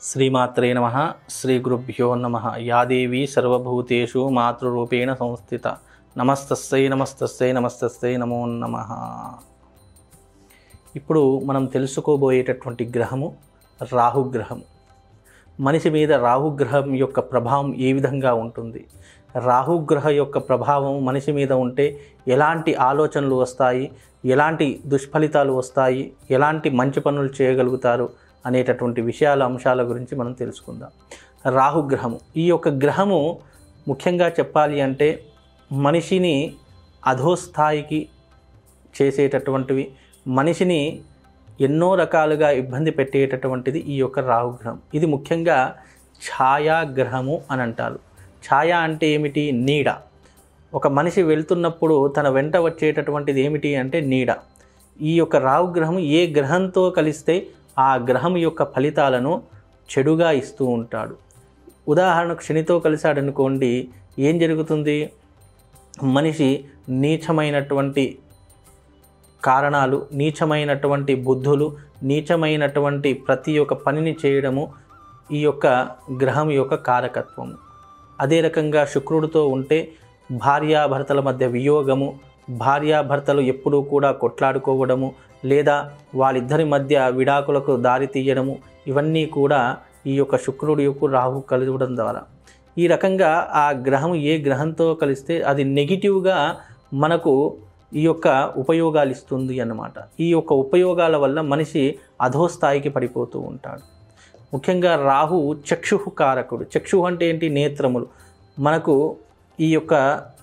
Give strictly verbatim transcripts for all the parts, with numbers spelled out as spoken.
శ్రీమాత్రే నమః. శ్రీ గురుభ్యో నమః. యా దేవీ సర్వభూతేషు మాతృరూపేణ సంస్థిత. నమస్తస్సై నమస్తస్సై నమస్తస్సై నమో నమః. ఇప్పుడు మనం తెలుసుకోబోయేటటువంటి గ్రహము రాహుగ్రహము. మనిషి మీద రాహుగ్రహం యొక్క ప్రభావం ఏ విధంగా ఉంటుంది, రాహుగ్రహ యొక్క ప్రభావం మనిషి మీద ఉంటే ఎలాంటి ఆలోచనలు వస్తాయి, ఎలాంటి దుష్ఫలితాలు వస్తాయి, ఎలాంటి మంచి పనులు చేయగలుగుతారు అనేటటువంటి విషయాల అంశాల గురించి మనం తెలుసుకుందాం. రాహుగ్రహము, ఈ యొక్క గ్రహము ముఖ్యంగా చెప్పాలి అంటే మనిషిని అధోస్థాయికి చేసేటటువంటివి, మనిషిని ఎన్నో రకాలుగా ఇబ్బంది పెట్టేటటువంటిది ఈ యొక్క రాహుగ్రహం. ఇది ముఖ్యంగా ఛాయాగ్రహము అని అంటారు. ఛాయ అంటే ఏమిటి? నీడ. ఒక మనిషి వెళ్తున్నప్పుడు తన వెంట వచ్చేటటువంటిది ఏమిటి అంటే నీడ. ఈ యొక్క రాహుగ్రహం ఏ గ్రహంతో కలిస్తే ఆ గ్రహం యొక్క ఫలితాలను చెడుగా ఇస్తూ ఉంటాడు. ఉదాహరణకు శనితో కలిశాడనుకోండి, ఏం జరుగుతుంది? మనిషి నీచమైనటువంటి కారణాలు, నీచమైనటువంటి బుద్ధులు, నీచమైనటువంటి ప్రతి ఒక్క పనిని చేయడము ఈ యొక్క గ్రహం యొక్క కారకత్వము. అదే రకంగా శుక్రుడితో ఉంటే భార్యాభర్తల మధ్య వియోగము, భార్యాభర్తలు ఎప్పుడూ కూడా కొట్లాడుకోవడము, లేదా వాళ్ళిద్దరి మధ్య విడాకులకు దారి తీయడము, ఇవన్నీ కూడా ఈ యొక్క శుక్రుడి యొక్క రాహు కలవడం ద్వారా. ఈ రకంగా ఆ గ్రహం ఏ గ్రహంతో కలిస్తే అది నెగిటివ్గా మనకు ఈ యొక్క ఉపయోగాలు ఇస్తుంది అన్నమాట. ఈ యొక్క ఉపయోగాల వల్ల మనిషి అధోస్థాయికి పడిపోతూ ఉంటాడు. ముఖ్యంగా రాహు చక్షు కారకుడు. చక్షు అంటే ఏంటి? నేత్రములు. మనకు ఈ యొక్క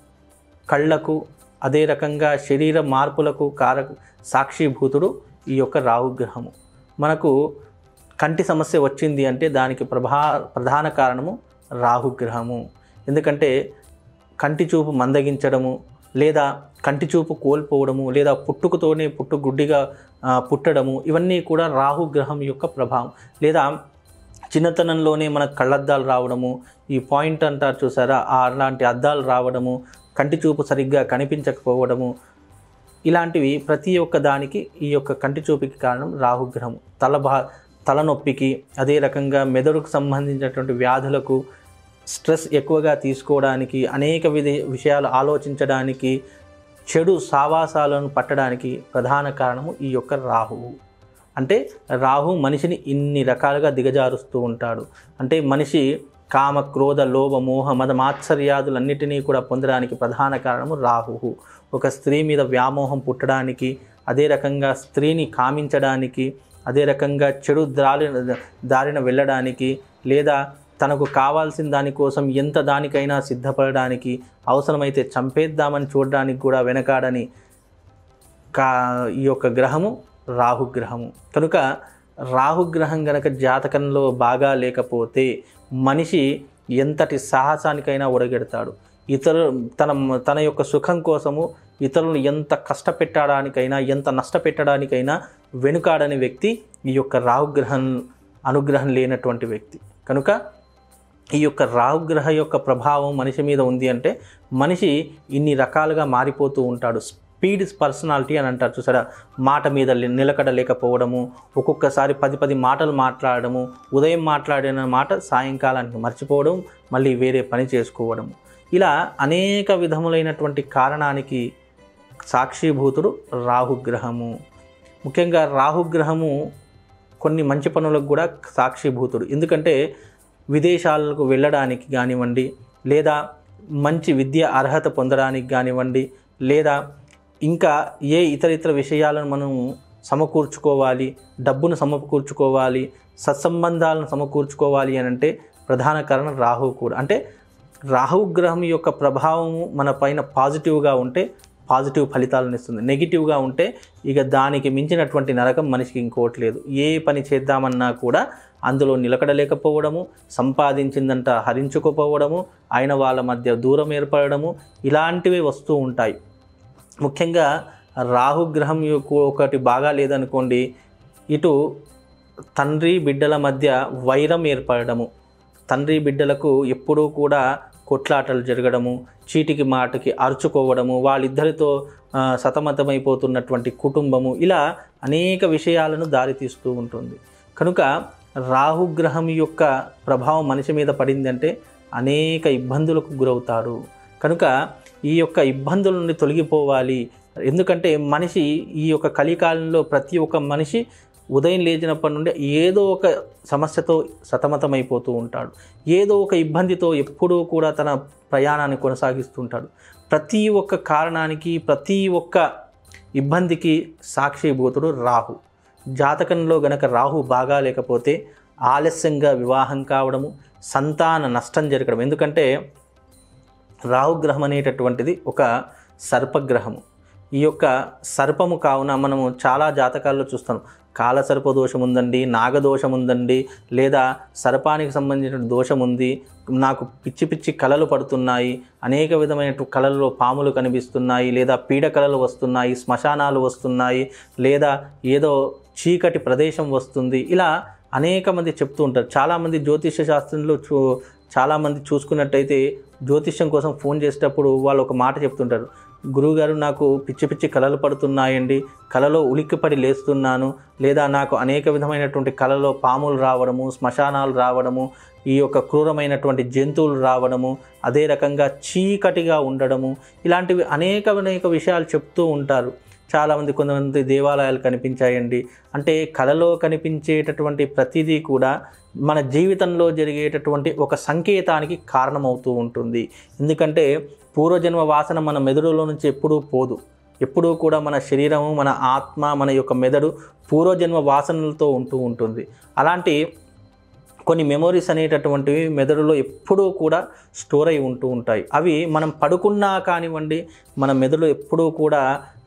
కళ్ళకు, అదే రకంగా శరీర మార్పులకు కారక సాక్షిభూతుడు ఈ యొక్క రాహుగ్రహము. మనకు కంటి సమస్య వచ్చింది అంటే దానికి ప్రభా ప్రధాన కారణము రాహుగ్రహము. ఎందుకంటే కంటి చూపు మందగించడము, లేదా కంటి చూపు కోల్పోవడము, లేదా పుట్టుకతోనే పుట్టు గుడ్డిగా పుట్టడము, ఇవన్నీ కూడా రాహుగ్రహం యొక్క ప్రభావం. లేదా చిన్నతనంలోనే మనకు కళ్ళద్దాలు రావడము, ఈ పాయింట్ అంటారు చూసారా, అలాంటి అద్దాలు రావడము, కంటి చూపు సరిగ్గా కనిపించకపోవడము, ఇలాంటివి ప్రతి ఒక్క దానికి ఈ యొక్క కంటి చూపుకి కారణం రాహుగ్రహము. తల బా తలనొప్పికి, అదే రకంగా మెదడుకు సంబంధించినటువంటి వ్యాధులకు, స్ట్రెస్ ఎక్కువగా తీసుకోవడానికి, అనేక విధి విషయాలు ఆలోచించడానికి, చెడు సావాసాలను పట్టడానికి ప్రధాన కారణము ఈ యొక్క రాహువు. అంటే రాహు మనిషిని ఇన్ని రకాలుగా దిగజారుస్తూ ఉంటాడు. అంటే మనిషి కామ, క్రోధ, లోభ, మోహ, మద, మాత్సర్యాదులన్నిటినీ కూడా పొందడానికి ప్రధాన కారణము రాహువు. ఒక స్త్రీ మీద వ్యామోహం పుట్టడానికి, అదే రకంగా స్త్రీని కామించడానికి, అదే రకంగా చెడు దారిన దారిన వెళ్ళడానికి, లేదా తనకు కావాల్సిన దానికోసం ఎంత దానికైనా సిద్ధపడడానికి, అవసరమైతే చంపేద్దామని చూడడానికి కూడా వెనకాడని కా ఈ యొక్క గ్రహము రాహుగ్రహము. కనుక రాహుగ్రహం గనక జాతకంలో బాగా లేకపోతే మనిషి ఎంతటి సాహసానికైనా ఒడగెడతాడు. ఇతరు తన తన యొక్క సుఖం కోసము ఇతరులను ఎంత కష్టపెట్టడానికైనా, ఎంత నష్టపెట్టడానికైనా వెనుకాడని వ్యక్తి ఈ యొక్క రాహుగ్రహం అనుగ్రహం లేనటువంటి వ్యక్తి. కనుక ఈ యొక్క రాహుగ్రహ యొక్క ప్రభావం మనిషి మీద ఉంది అంటే మనిషి ఇన్ని రకాలుగా మారిపోతూ ఉంటాడు. స్పీడ్ పర్సనాలిటీ అని అంటారు చూసారా, మాట మీద నిలకడ లేకపోవడము, ఒక్కొక్కసారి పది పది మాటలు మాట్లాడడము, ఉదయం మాట్లాడిన మాట సాయంకాలానికి మర్చిపోవడం, మళ్ళీ వేరే పని చేసుకోవడము, ఇలా అనేక విధములైనటువంటి కారణానికి సాక్షిభూతుడు రాహుగ్రహము. ముఖ్యంగా రాహుగ్రహము కొన్ని మంచి పనులకు కూడా సాక్షిభూతుడు. ఎందుకంటే విదేశాలకు వెళ్ళడానికి కానివ్వండి, లేదా మంచి విద్య అర్హత పొందడానికి కానివ్వండి, లేదా ఇంకా ఏ ఇతర ఇతర విషయాలను మనం సమకూర్చుకోవాలి, డబ్బును సమకూర్చుకోవాలి, సత్సంబంధాలను సమకూర్చుకోవాలి అని అంటే ప్రధాన కారణం రాహువు కూడా. అంటే రాహుగ్రహం యొక్క ప్రభావము మన పైన పాజిటివ్గా ఉంటే పాజిటివ్ ఫలితాలను ఇస్తుంది, నెగిటివ్గా ఉంటే ఇక దానికి మించినటువంటి నరకం మనిషికి ఇంకోటి లేదు. ఏ పని చేద్దామన్నా కూడా అందులో నిలకడలేకపోవడము, సంపాదించిందంట హరించుకోపోవడము, అయిన వాళ్ళ మధ్య దూరం ఏర్పడము, ఇలాంటివి వస్తూ ఉంటాయి. ముఖ్యంగా రాహుగ్రహం ఒకటి బాగా లేదనుకోండి, ఇటు తండ్రి బిడ్డల మధ్య వైరం ఏర్పడము, తండ్రి బిడ్డలకు ఎప్పుడూ కూడా కొట్లాటలు జరగడము, చీటికి మాటకి అరుచుకోవడము, వాళ్ళిద్దరితో సతమతమైపోతున్నటువంటి కుటుంబము, ఇలా అనేక విషయాలను దారితీస్తూ ఉంటుంది. కనుక రాహుగ్రహం యొక్క ప్రభావం మనిషి మీద పడిందంటే అనేక ఇబ్బందులకు గురవుతాడు. కనుక ఈ యొక్క ఇబ్బందుల నుండి తొలగిపోవాలి. ఎందుకంటే మనిషి ఈ యొక్క కలికాలంలో ప్రతి ఒక్క మనిషి ఉదయం లేచినప్పటి నుండి ఏదో ఒక సమస్యతో సతమతమైపోతూ ఉంటాడు. ఏదో ఒక ఇబ్బందితో ఎప్పుడూ కూడా తన ప్రయాణాన్ని కొనసాగిస్తుంటాడు. ప్రతి ఒక్క కారణానికి, ప్రతి ఒక్క ఇబ్బందికి సాక్షిభూతుడు రాహు. జాతకంలో గనక రాహు బాగా లేకపోతే ఆలస్యంగా వివాహం కావడము, సంతాన నష్టం జరగడం. ఎందుకంటే రాహుగ్రహం అనేటటువంటిది ఒక సర్పగ్రహము. ఈ యొక్క సర్పము కావున మనము చాలా జాతకాల్లో చూస్తాం. కాలసర్ప దోషం ఉందండి, నాగదోషం ఉందండి, లేదా సర్పానికి సంబంధించిన దోషం ఉంది, నాకు పిచ్చి పిచ్చి కళలు పడుతున్నాయి, అనేక విధమైన కళల్లో పాములు కనిపిస్తున్నాయి, లేదా పీడ కళలు వస్తున్నాయి, శ్మశానాలు వస్తున్నాయి, లేదా ఏదో చీకటి ప్రదేశం వస్తుంది, ఇలా అనేక మంది చెప్తూ ఉంటారు. చాలామంది జ్యోతిష్య శాస్త్రంలో చూ చాలామంది చూసుకున్నట్టయితే జ్యోతిష్యం కోసం ఫోన్ చేసేటప్పుడు వాళ్ళు ఒక మాట చెప్తుంటారు, గురువుగారు నాకు పిచ్చి పిచ్చి కళలు పడుతున్నాయండి, కళలో ఉలిక్కిపడి లేస్తున్నాను, లేదా నాకు అనేక విధమైనటువంటి కళలో పాములు రావడము, శ్మశానాలు రావడము, ఈ యొక్క క్రూరమైనటువంటి జంతువులు రావడము, అదే రకంగా చీకటిగా ఉండడము, ఇలాంటివి అనేక అనేక విషయాలు చెప్తూ ఉంటారు. చాలామంది కొంతమంది దేవాలయాలు కనిపించాయండి అంటే కళలో కనిపించేటటువంటి ప్రతిదీ కూడా మన జీవితంలో జరిగేటటువంటి ఒక సంకేతానికి కారణమవుతూ ఉంటుంది. ఎందుకంటే పూర్వజన్మ వాసన మన మెదడులో నుంచి ఎప్పుడూ పోదు. ఎప్పుడూ కూడా మన శరీరము, మన ఆత్మ, మన యొక్క మెదడు పూర్వజన్మ వాసనలతో ఉంటూ ఉంటుంది. అలాంటి కొన్ని మెమొరీస్ అనేటటువంటివి మెదడులో ఎప్పుడూ కూడా స్టోర్ అయి ఉంటూ ఉంటాయి. అవి మనం పడుకున్నా కానివ్వండి మన మెదడు ఎప్పుడూ కూడా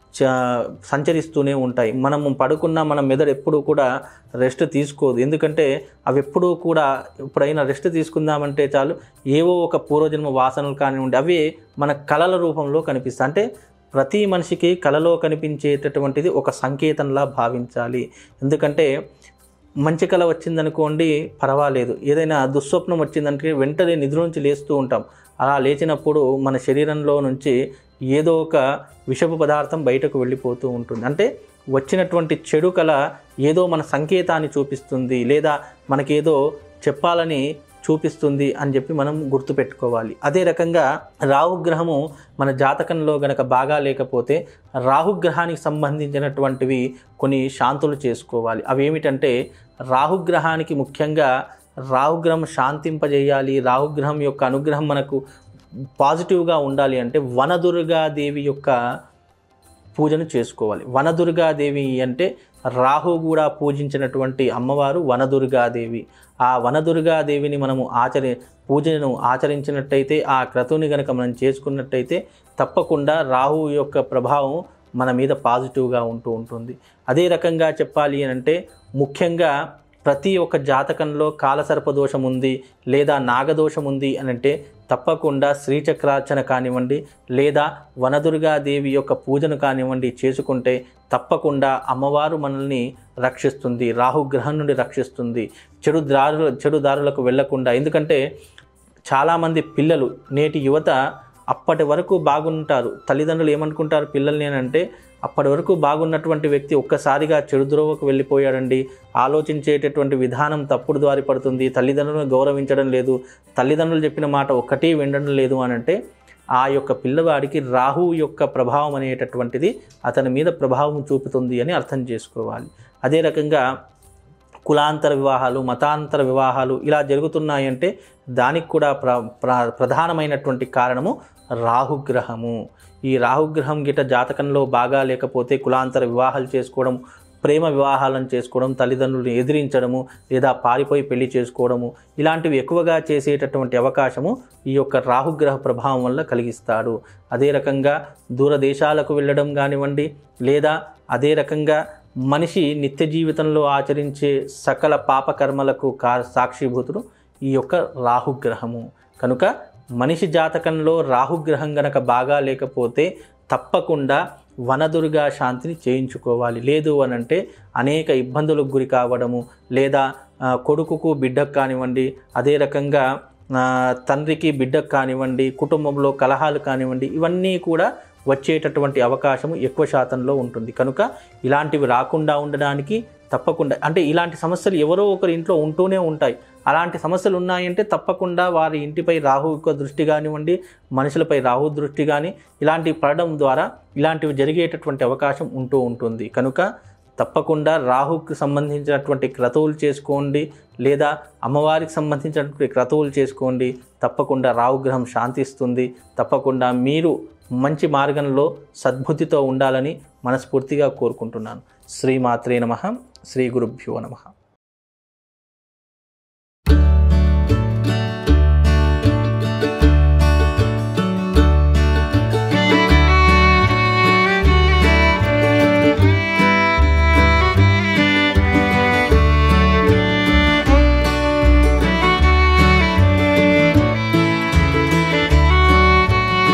సంచరిస్తూనే ఉంటాయి. మనము పడుకున్న మన మెదడు ఎప్పుడూ కూడా రెస్ట్ తీసుకోదు. ఎందుకంటే అవి ఎప్పుడూ కూడా ఎప్పుడైనా రెస్ట్ తీసుకుందామంటే చాలు ఏవో ఒక పూర్వజన్మ వాసనలు కానివ్వండి అవి మన కళల రూపంలో కనిపిస్తాయి. అంటే ప్రతి మనిషికి కళలో కనిపించేటటువంటిది ఒక సంకేతంలా భావించాలి. ఎందుకంటే మంచి కళ వచ్చిందనుకోండి పర్వాలేదు, ఏదైనా దుస్వప్నం వచ్చిందంటే వెంటనే నిద్ర నుంచి లేస్తూ ఉంటాం. అలా లేచినప్పుడు మన శరీరంలో నుంచి ఏదో ఒక విషపు పదార్థం బయటకు వెళ్ళిపోతూ ఉంటుంది. అంటే వచ్చినటువంటి చెడు కళ ఏదో మన సంకేతాన్ని చూపిస్తుంది, లేదా మనకేదో చెప్పాలని చూపిస్తుంది అని చెప్పి మనం గుర్తుపెట్టుకోవాలి. అదే రకంగా రాహుగ్రహము మన జాతకంలో గనక బాగా లేకపోతే రాహుగ్రహానికి సంబంధించినటువంటివి కొన్ని శాంతులు చేసుకోవాలి. అవి ఏమిటంటే రాహుగ్రహానికి ముఖ్యంగా రాహుగ్రహం శాంతింపజేయాలి, రాహుగ్రహం యొక్క అనుగ్రహం మనకు పాజిటివ్గా ఉండాలి అంటే వనదుర్గాదేవి యొక్క పూజను చేసుకోవాలి. వనదుర్గాదేవి అంటే రాహు కూడా పూజించినటువంటి అమ్మవారు వనదుర్గాదేవి. ఆ వనదుర్గాదేవిని మనము ఆచరి పూజను ఆచరించినట్టయితే, ఆ క్రతువుని కనుక మనం చేసుకున్నట్టయితే తప్పకుండా రాహు యొక్క ప్రభావం మన మీద పాజిటివ్గా ఉంటూ ఉంటుంది. అదే రకంగా చెప్పాలి అంటే ముఖ్యంగా ప్రతి ఒక్క జాతకంలో కాలసర్ప దోషం ఉంది లేదా నాగదోషం ఉంది అని అంటే తప్పకుండా శ్రీచక్రార్చన కానివ్వండి లేదా వనదుర్గాదేవి యొక్క పూజను కానివ్వండి చేసుకుంటే తప్పకుండా అమ్మవారు మనల్ని రక్షిస్తుంది, రాహుగ్రహం నుండి రక్షిస్తుంది, చెడు దారుల చెడు దారులకు వెళ్లకుండా. ఎందుకంటే చాలామంది పిల్లలు నేటి యువత అప్పటి వరకు బాగుంటారు, తల్లిదండ్రులు ఏమనుకుంటారు పిల్లల్ని అంటే అప్పటి వరకు బాగున్నటువంటి వ్యక్తి ఒక్కసారిగా చెడు ద్రోవకు వెళ్ళిపోయాడండి, ఆలోచించేటటువంటి విధానం తప్పుడు దారి పడుతుంది, తల్లిదండ్రులను గౌరవించడం లేదు, తల్లిదండ్రులు చెప్పిన మాట ఒక్కటి వినడం లేదు అని అంటే ఆ యొక్క పిల్లవాడికి రాహు యొక్క ప్రభావం అనేటటువంటిది అతని మీద ప్రభావం చూపుతుంది అని అర్థం చేసుకోవాలి. అదే రకంగా కులాంతర వివాహాలు, మతాంతర వివాహాలు ఇలా జరుగుతున్నాయంటే దానికి కూడా ప్ర ప్ర ప్రధానమైనటువంటి కారణము రాహుగ్రహము. ఈ రాహుగ్రహం గిట జాతకంలో బాగా లేకపోతే కులాంతర వివాహాలు చేసుకోవడం, ప్రేమ వివాహాలను చేసుకోవడం, తల్లిదండ్రులను ఎదిరించడము లేదా పారిపోయి పెళ్లి చేసుకోవడము ఇలాంటివి ఎక్కువగా చేసేటటువంటి అవకాశము ఈ యొక్క రాహుగ్రహ ప్రభావం వల్ల కలిగిస్తాడు. అదే రకంగా దూరదేశాలకు వెళ్ళడం కానివ్వండి లేదా అదే రకంగా మనిషి నిత్య జీవితంలో ఆచరించే సకల పాపకర్మలకు కా సాక్షిభూతుడు ఈ యొక్క రాహుగ్రహము. కనుక మనిషి జాతకంలో రాహుగ్రహం గనక బాగా లేకపోతే తప్పకుండా వనదుర్గా శాంతిని చేయించుకోవాలి. లేదు అనంటే అనేక ఇబ్బందులకు గురి కావడము లేదా కొడుకుకు బిడ్డకు కానివ్వండి అదే రకంగా తండ్రికి బిడ్డకు కానివ్వండి కుటుంబంలో కలహాలు కానివ్వండి ఇవన్నీ కూడా వచ్చేటటువంటి అవకాశం ఎక్కువ శాతంలో ఉంటుంది. కనుక ఇలాంటివి రాకుండా ఉండడానికి తప్పకుండా అంటే ఇలాంటి సమస్యలు ఎవరో ఒకరి ఇంట్లో ఉంటూనే ఉంటాయి. అలాంటి సమస్యలు ఉన్నాయంటే తప్పకుండా వారి ఇంటిపై రాహు యొక్క దృష్టి కానివ్వండి, మనుషులపై రాహు దృష్టి కానీ ఇలాంటివి పడడం ద్వారా ఇలాంటివి జరిగేటటువంటి అవకాశం ఉంటూ ఉంటుంది. కనుక తప్పకుండా రాహుకి సంబంధించినటువంటి క్రతువులు చేసుకోండి, లేదా అమ్మవారికి సంబంధించినటువంటి క్రతువులు చేసుకోండి. తప్పకుండా రాహుగ్రహం శాంతిస్తుంది. తప్పకుండా మీరు మంచి మార్గంలో సద్బుద్ధితో ఉండాలని మనస్ఫూర్తిగా కోరుకుంటున్నాను. శ్రీమాత్రే నమః. శ్రీ గురుభ్యో నమః.